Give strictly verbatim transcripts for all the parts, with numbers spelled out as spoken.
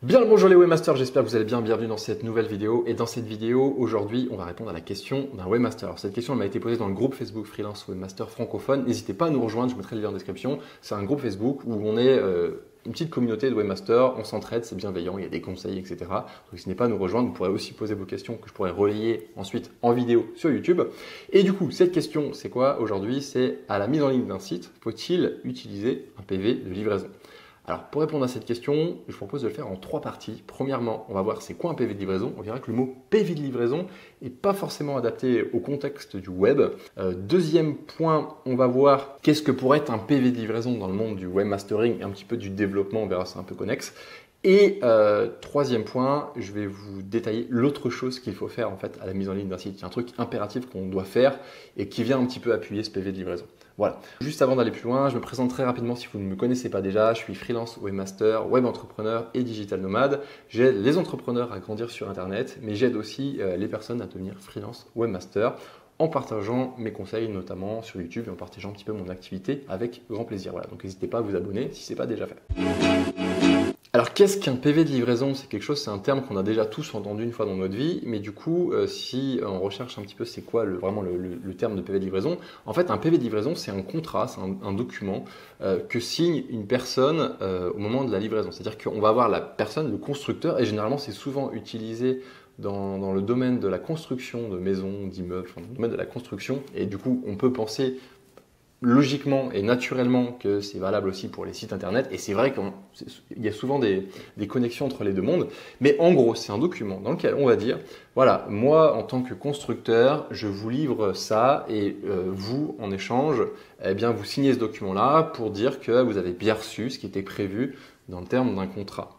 Bien le bonjour les webmasters, j'espère que vous allez bien, bienvenue dans cette nouvelle vidéo. Et dans cette vidéo, aujourd'hui, on va répondre à la question d'un webmaster. Alors, cette question elle m'a été posée dans le groupe Facebook Freelance Webmaster francophone. N'hésitez pas à nous rejoindre, je mettrai le lien en description. C'est un groupe Facebook où on est euh, une petite communauté de webmasters, on s'entraide, c'est bienveillant, il y a des conseils, et cetera. Donc n'hésitez pas à nous rejoindre, vous pourrez aussi poser vos questions que je pourrai relayer ensuite en vidéo sur YouTube. Et du coup, cette question, c'est quoi aujourd'hui? C'est à la mise en ligne d'un site, faut-il utiliser un P V de livraison? Alors, pour répondre à cette question, je vous propose de le faire en trois parties. Premièrement, on va voir c'est quoi un P V de livraison. On verra que le mot P V de livraison n'est pas forcément adapté au contexte du web. Euh, deuxième point, on va voir qu'est-ce que pourrait être un P V de livraison dans le monde du webmastering et un petit peu du développement. On verra, c'est un peu connexe. Et euh, troisième point, je vais vous détailler l'autre chose qu'il faut faire en fait à la mise en ligne d'un site. Il y a un truc impératif qu'on doit faire et qui vient un petit peu appuyer ce P V de livraison. Voilà. Juste avant d'aller plus loin, je me présente très rapidement si vous ne me connaissez pas déjà. Je suis freelance webmaster, web entrepreneur et digital nomade. J'aide les entrepreneurs à grandir sur Internet, mais j'aide aussi euh, les personnes à devenir freelance webmaster en partageant mes conseils notamment sur YouTube et en partageant un petit peu mon activité avec grand plaisir. Voilà. Donc n'hésitez pas à vous abonner si ce n'est pas déjà fait. Alors, qu'est-ce qu'un P V de livraison? C'est quelque chose, c'est un terme qu'on a déjà tous entendu une fois dans notre vie, mais du coup, euh, si on recherche un petit peu c'est quoi le, vraiment le, le, le terme de P V de livraison, en fait, un P V de livraison, c'est un contrat, c'est un, un document euh, que signe une personne euh, au moment de la livraison. C'est-à-dire qu'on va avoir la personne, le constructeur, et généralement, c'est souvent utilisé dans, dans le domaine de la construction de maisons, d'immeubles, enfin, dans le domaine de la construction, et du coup, on peut penser logiquement et naturellement que c'est valable aussi pour les sites internet, et c'est vrai qu'il y a souvent des, des connexions entre les deux mondes, mais en gros c'est un document dans lequel on va dire voilà, moi en tant que constructeur je vous livre ça et euh, vous en échange eh bien vous signez ce document là pour dire que vous avez bien reçu ce qui était prévu dans le terme d'un contrat.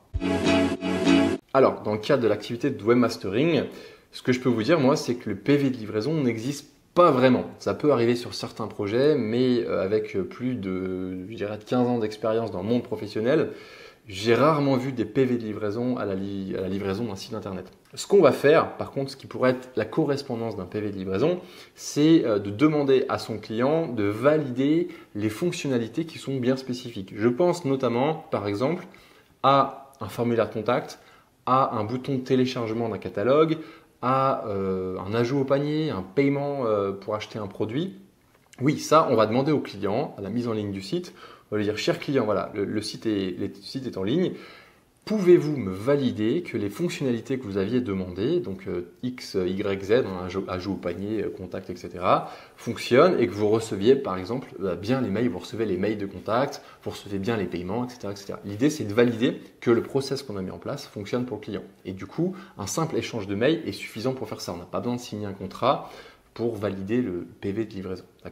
Alors dans le cadre de l'activité de webmastering, ce que je peux vous dire moi c'est que le P V de livraison n'existe pas Pas vraiment. Ça peut arriver sur certains projets, mais avec plus de, je dirais, de quinze ans d'expérience dans le monde professionnel, j'ai rarement vu des P V de livraison à la, li à la livraison d'un site internet. Ce qu'on va faire, par contre, ce qui pourrait être la correspondance d'un P V de livraison, c'est de demander à son client de valider les fonctionnalités qui sont bien spécifiques. Je pense notamment, par exemple, à un formulaire de contact, à un bouton de téléchargement d'un catalogue, à euh, un ajout au panier, un paiement euh, pour acheter un produit. Oui, ça, on va demander au client, à la mise en ligne du site, on va lui dire, cher client, voilà, le, le, site est, le site est en ligne, pouvez-vous me valider que les fonctionnalités que vous aviez demandées, donc euh, X, Y, Z, ajout, ajout au panier, contact, et cetera, fonctionnent et que vous receviez par exemple bien les mails, vous recevez les mails de contact, vous recevez bien les paiements, et cetera et cetera. L'idée c'est de valider que le process qu'on a mis en place fonctionne pour le client. Et du coup, un simple échange de mails est suffisant pour faire ça. On n'a pas besoin de signer un contrat pour valider le P V de livraison. D'accord ?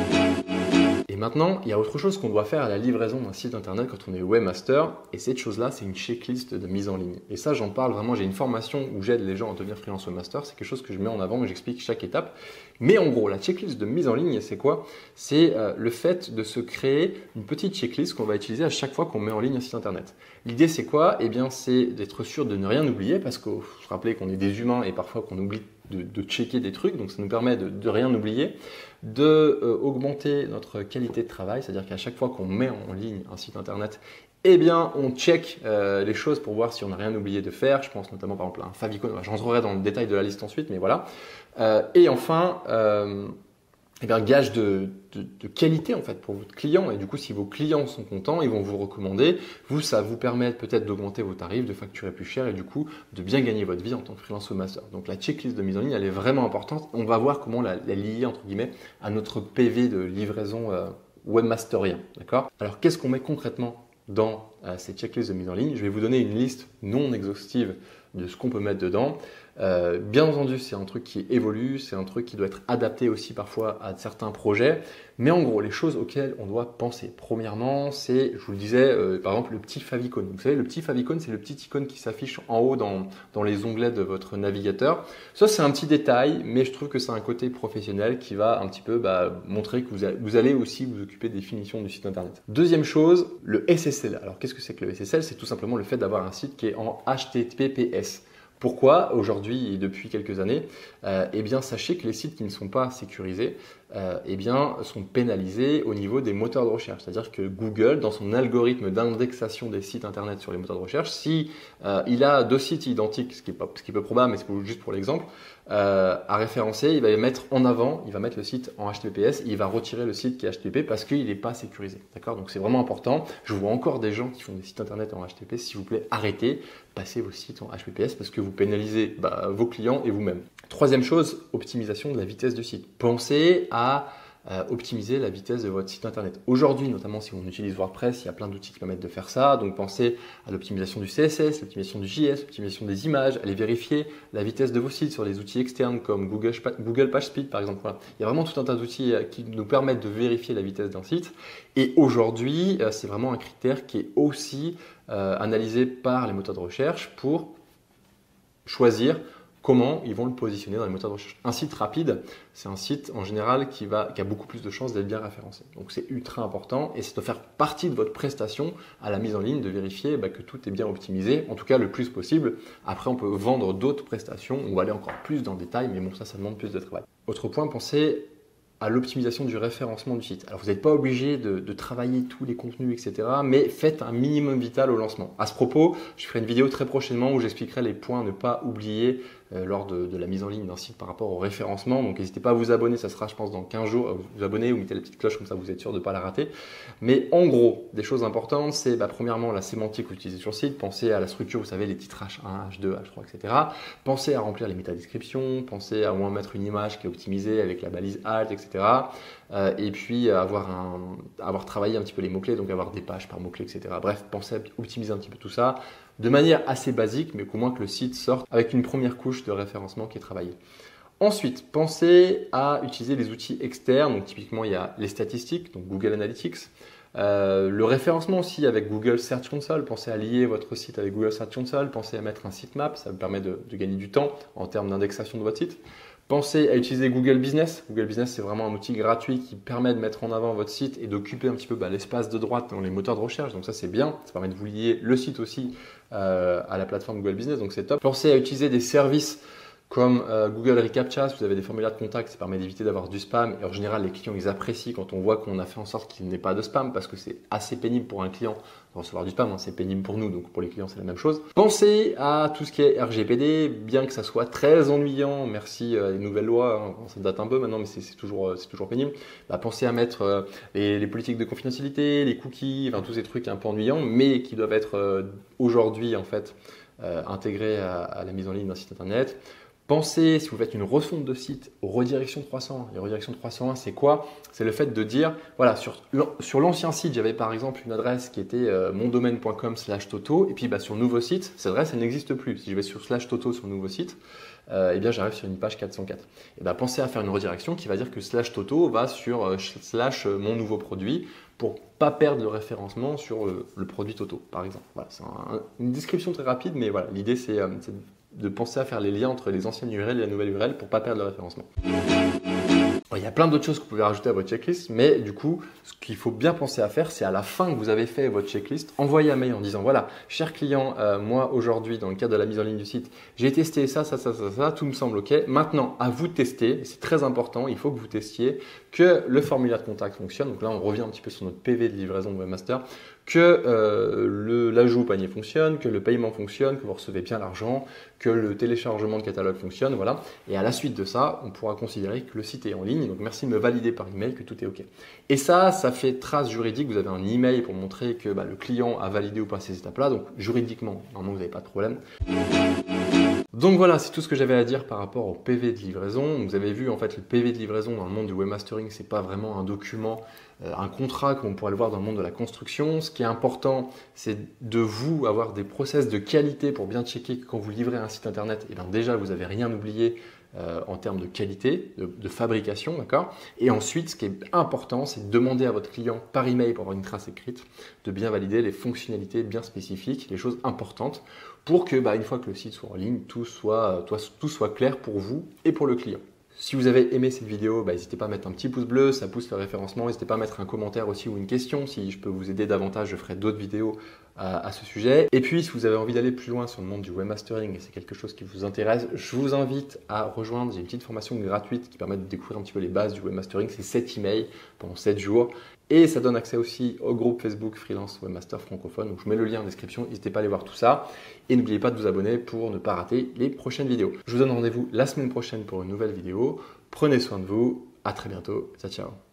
Et maintenant, il y a autre chose qu'on doit faire à la livraison d'un site internet quand on est webmaster. Et cette chose-là, c'est une checklist de mise en ligne. Et ça, j'en parle vraiment. J'ai une formation où j'aide les gens à devenir freelance webmaster. C'est quelque chose que je mets en avant et j'explique chaque étape. Mais en gros, la checklist de mise en ligne, c'est quoi? C'est euh, le fait de se créer une petite checklist qu'on va utiliser à chaque fois qu'on met en ligne un site internet. L'idée, c'est quoi? Eh bien, c'est d'être sûr de ne rien oublier parce qu'il faut se rappeler qu'on est des humains et parfois qu'on oublie de, de checker des trucs. Donc, ça nous permet de, de rien oublier, de euh, augmenter notre qualité de travail. C'est-à-dire qu'à chaque fois qu'on met en ligne un site internet, eh bien, on check euh, les choses pour voir si on n'a rien oublié de faire. Je pense notamment par exemple à un favicon. Je rentrerai dans le détail de la liste ensuite, mais voilà. Euh, et enfin, euh, eh bien, gage de, de, de qualité en fait pour votre client. Et du coup, si vos clients sont contents, ils vont vous recommander. Vous, ça vous permet peut-être d'augmenter vos tarifs, de facturer plus cher et du coup de bien gagner votre vie en tant que freelance webmaster. Donc la checklist de mise en ligne, elle est vraiment importante. On va voir comment la, la lier entre guillemets à notre P V de livraison euh, webmasterien. D'accord ? Alors, qu'est-ce qu'on met concrètement dans euh, ces checklists de mise en ligne? Je vais vous donner une liste non exhaustive de ce qu'on peut mettre dedans. Euh, bien entendu, c'est un truc qui évolue, c'est un truc qui doit être adapté aussi parfois à certains projets. Mais en gros, les choses auxquelles on doit penser. Premièrement, c'est, je vous le disais, euh, par exemple, le petit favicon. Vous savez, le petit favicon, c'est le petit icône qui s'affiche en haut dans, dans les onglets de votre navigateur. Ça, c'est un petit détail, mais je trouve que c'est un côté professionnel qui va un petit peu bah, montrer que vous, a, vous allez aussi vous occuper des finitions du site internet. Deuxième chose, le S S L. Alors, qu'est-ce que c'est que le S S L? C'est tout simplement le fait d'avoir un site qui est en H T T P S. Pourquoi aujourd'hui et depuis quelques années? euh, Eh bien, sachez que les sites qui ne sont pas sécurisés euh, eh bien, sont pénalisés au niveau des moteurs de recherche. C'est-à-dire que Google, dans son algorithme d'indexation des sites internet sur les moteurs de recherche, si euh, il a deux sites identiques, ce qui est, pas, ce qui est peu probable, mais c'est juste pour l'exemple, euh, à référencer, il va les mettre en avant, il va mettre le site en H T T P S, et il va retirer le site qui est H T T P parce qu'il n'est pas sécurisé. D'accord? Donc c'est vraiment important. Je vois encore des gens qui font des sites internet en H T T P. S'il vous plaît, arrêtez, passez vos sites en H T T P S parce que vous pénalisez bah, vos clients et vous-même. Troisième chose, optimisation de la vitesse du site. Pensez à euh, optimiser la vitesse de votre site internet. Aujourd'hui, notamment si on utilise WordPress, il y a plein d'outils qui permettent de faire ça. Donc pensez à l'optimisation du C S S, l'optimisation du J S, l'optimisation des images, allez vérifier la vitesse de vos sites sur les outils externes comme Google, Google PageSpeed par exemple. Voilà. Il y a vraiment tout un tas d'outils qui nous permettent de vérifier la vitesse d'un site. Et aujourd'hui, euh, c'est vraiment un critère qui est aussi euh, analysé par les moteurs de recherche pour choisir comment ils vont le positionner dans les moteurs de recherche. Un site rapide, c'est un site en général qui, va, qui a beaucoup plus de chances d'être bien référencé. Donc c'est ultra important et c'est de faire partie de votre prestation à la mise en ligne, de vérifier bah, que tout est bien optimisé, en tout cas le plus possible. Après, on peut vendre d'autres prestations ou aller encore plus dans le détail, mais bon, ça, ça demande plus de travail. Autre point, pensez à l'optimisation du référencement du site. Alors vous n'êtes pas obligé de, de travailler tous les contenus, et cetera. Mais faites un minimum vital au lancement. À ce propos, je ferai une vidéo très prochainement où j'expliquerai les points à ne pas oublier euh, lors de, de la mise en ligne d'un site par rapport au référencement. Donc n'hésitez pas à vous abonner, ça sera je pense dans quinze jours. Vous vous abonnez ou mettez la petite cloche comme ça vous êtes sûr de ne pas la rater. Mais en gros, des choses importantes, c'est bah, premièrement la sémantique que vous utilisez sur le site. Pensez à la structure, vous savez, les titres H un, H deux, H trois, et cetera. Pensez à remplir les métadescriptions. Pensez à au moins mettre une image qui est optimisée avec la balise alt, et cetera. Euh, et puis avoir, un, avoir travaillé un petit peu les mots-clés, donc avoir des pages par mots-clés, et cetera. Bref, pensez à optimiser un petit peu tout ça de manière assez basique, mais qu'au moins que le site sorte avec une première couche de référencement qui est travaillée. Ensuite, pensez à utiliser les outils externes. Donc typiquement, il y a les statistiques, donc Google Analytics. Euh, le référencement aussi avec Google Search Console. Pensez à lier votre site avec Google Search Console. Pensez à mettre un sitemap, ça vous permet de, de gagner du temps en termes d'indexation de votre site. Pensez à utiliser Google Business. Google Business, c'est vraiment un outil gratuit qui permet de mettre en avant votre site et d'occuper un petit peu bah, l'espace de droite dans les moteurs de recherche. Donc ça, c'est bien. Ça permet de vous lier le site aussi euh, à la plateforme Google Business. Donc c'est top. Pensez à utiliser des services comme euh, Google Recaptcha. Si vous avez des formulaires de contact, ça permet d'éviter d'avoir du spam. Et en général, les clients, ils apprécient quand on voit qu'on a fait en sorte qu'il n'y ait pas de spam parce que c'est assez pénible pour un client de recevoir du spam. Hein. C'est pénible pour nous, donc pour les clients, c'est la même chose. Pensez à tout ce qui est R G P D, bien que ça soit très ennuyant. Merci euh, les nouvelles lois, hein. Ça date un peu maintenant, mais c'est toujours, c'est toujours pénible. Bah, pensez à mettre euh, les, les politiques de confidentialité, les cookies, enfin tous ces trucs un peu ennuyants, mais qui doivent être euh, aujourd'hui en fait euh, intégrés à, à la mise en ligne d'un site internet. Pensez, si vous faites une refonte de site, aux redirections trois cent un. Les redirections trois cent un, c'est quoi? C'est le fait de dire, voilà, sur, sur l'ancien site, j'avais par exemple une adresse qui était euh, mondomaine point com slash toto, et puis bah, sur le nouveau site, cette adresse, elle n'existe plus. Si je vais sur slash toto sur le nouveau site, euh, eh bien j'arrive sur une page quatre cent quatre. Et ben, pensez à faire une redirection qui va dire que slash toto va sur euh, slash euh, mon nouveau produit pour pas perdre le référencement sur le, le produit toto, par exemple. Voilà, c'est un, une description très rapide, mais voilà, l'idée c'est euh, de penser à faire les liens entre les anciennes U R L et la nouvelle U R L pour pas perdre le référencement. Il y a plein d'autres choses que vous pouvez rajouter à votre checklist, mais du coup, ce qu'il faut bien penser à faire, c'est à la fin que vous avez fait votre checklist, envoyer un mail en disant voilà, cher client, euh, moi aujourd'hui, dans le cadre de la mise en ligne du site, j'ai testé ça, ça, ça, ça, ça, tout me semble OK. Maintenant, à vous de tester, c'est très important, il faut que vous testiez que le formulaire de contact fonctionne. Donc là, on revient un petit peu sur notre P V de livraison de Webmaster, que euh, l'ajout au panier fonctionne, que le paiement fonctionne, que vous recevez bien l'argent, que le téléchargement de catalogue fonctionne, voilà. Et à la suite de ça, on pourra considérer que le site est en ligne. Donc merci de me valider par email que tout est OK. Et ça, ça fait trace juridique. Vous avez un email pour montrer que bah, le client a validé ou pas ces étapes-là. Donc juridiquement, normalement, vous n'avez pas de problème. Donc voilà, c'est tout ce que j'avais à dire par rapport au P V de livraison. Vous avez vu, en fait, le P V de livraison dans le monde du webmastering, c'est pas vraiment un document, euh, un contrat comme on pourrait le voir dans le monde de la construction. Ce qui est important, c'est de vous avoir des process de qualité pour bien checker que quand vous livrez un site internet, et bien déjà, vous n'avez rien oublié euh, en termes de qualité, de, de fabrication, d'accord. Et ensuite, ce qui est important, c'est de demander à votre client par email pour avoir une trace écrite, de bien valider les fonctionnalités bien spécifiques, les choses importantes, pour que, bah, une fois que le site soit en ligne, tout soit, tout soit clair pour vous et pour le client. Si vous avez aimé cette vidéo, bah, n'hésitez pas à mettre un petit pouce bleu, ça pousse le référencement. N'hésitez pas à mettre un commentaire aussi ou une question. Si je peux vous aider davantage, je ferai d'autres vidéos à, à ce sujet. Et puis, si vous avez envie d'aller plus loin sur le monde du webmastering et c'est quelque chose qui vous intéresse, je vous invite à rejoindre, j'ai une petite formation gratuite qui permet de découvrir un petit peu les bases du webmastering. C'est sept emails pendant sept jours. Et ça donne accès aussi au groupe Facebook Freelance Webmaster Francophone. Donc, je vous mets le lien en description, n'hésitez pas à aller voir tout ça. Et n'oubliez pas de vous abonner pour ne pas rater les prochaines vidéos. Je vous donne rendez-vous la semaine prochaine pour une nouvelle vidéo. Prenez soin de vous, à très bientôt, ciao ciao.